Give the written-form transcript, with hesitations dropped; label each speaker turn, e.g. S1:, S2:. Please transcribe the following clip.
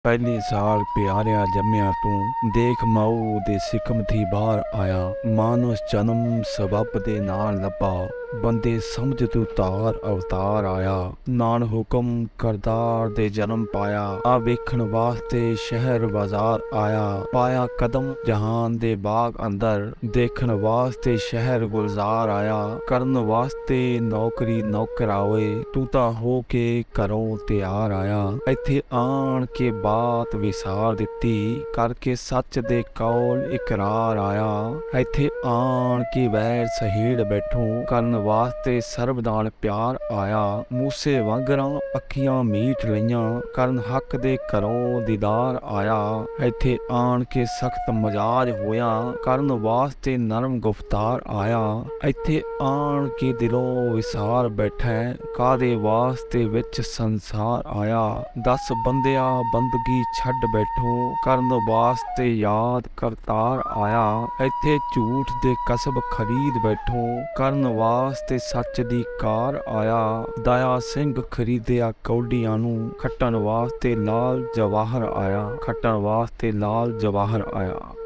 S1: ਪਹਿਲੀ ਸਾਲ ਪਿਆਰਿਆ ਜੰਮਿਆ ਤੂੰ ਦੇਖ ਮਾਊ ਦੇ ਸਿਕਮ ਥੀ ਬਾਹਰ ਆਇਆ। ਮਾਨਸ ਜਨਮ ਸਬੱਬ ਦੇ ਨਾਲ ਲੱਭਾ ਬੰਦੇ ਸਮਝ ਤੂੰ ਤਾਰ ਅਵਤਾਰ ਆਇਆ। ਨਾਨ ਹੁਕਮ ਕਰਤਾਰ ਦੇ ਜਨਮ ਪਾਇਆ ਆ ਵੇਖਣ ਵਾਸਤੇ ਸ਼ਹਿਰ ਬਾਜ਼ਾਰ ਆਇਆ। ਪਾਇਆ ਕਦਮ ਜਹਾਨ ਦੇ ਬਾਗ ਅੰਦਰ ਦੇਖਣ ਵਾਸਤੇ ਸ਼ਹਿਰ ਗੁਲਜ਼ਾਰ ਆਇਆ। ਕਰਨ ਵਾਸਤੇ ਨੌਕਰੀ ਨੌਕਰ ਆਵੇ ਤੂੰ ਤਾਂ ਹੋ ਕੇ ਘਰੋਂ ਤਿਆਰ ਆਇਆ। ਇੱਥੇ ਆਣ ਕੇ ਬਾਤ ਵਿਸਾਰ ਦਿੱਤੀ ਕਰਕੇ ਸੱਚ ਦੇ ਕੌਲ ਇਕਰਾਰ ਆਇਆ। ਇੱਥੇ ਆਣ ਕੇ ਵੈਰ ਸਹੀੜ ਬੈਠੋ ਕਰਨ ਵਾਸਤੇ ਸਰਬ ਨਾਲ ਪਿਆਰ ਆਇਆ। ਮੂਸੇ ਵਾਂਗਰਾਂ ਅੱਖੀਆਂ ਮੀਟ ਲਈਆਂ ਕਰਨ ਹੱਕ ਦੇ ਘਰੋਂ ਦੀਦਾਰ ਆਇਆ। ਇੱਥੇ ਆਣ ਕੇ ਸਖਤ ਮਜਾਜ ਹੋਇਆ ਕਰਨ ਵਾਸਤੇ ਨਰਮ ਗੁਫਤਾਰ ਆਇਆ। ਇੱਥੇ ਆਣ ਕੇ ਦਿਲੋਂ ਵਿਸਾਰ ਬੈਠਾ ਕਾਦੇ ਵਾਸਤੇ ਵਿੱਚ ਸੰਸਾਰ ਆਇਆ। 10 ਬੰਦਿਆ ਬੰਦਗੀ ਛੱਡ ਬੈਠੋ ਕਰਨ ਵਾਸਤੇ ਯਾਦ ਕਰਤਾਰ ਆਇਆ। ਇੱਥੇ ਝੂਠ ਦੇ ਕਸਬ ਖਰੀਦ ਬੈਠੋ ਕਰਨ ਵਾਸਤੇ ਸੱਚ ਦੀ ਕਾਰ ਆਇਆ। ਦਇਆ ਸਿੰਘ ਖਰੀਦਿਆ ਕੌਡੀਆਂ ਨੂੰ ਖੱਟਣ ਵਾਸਤੇ ਲਾਲ ਜਵਾਹਰ ਆਇਆ। ਖੱਟਣ ਵਾਸਤੇ ਲਾਲ ਜਵਾਹਰ ਆਇਆ।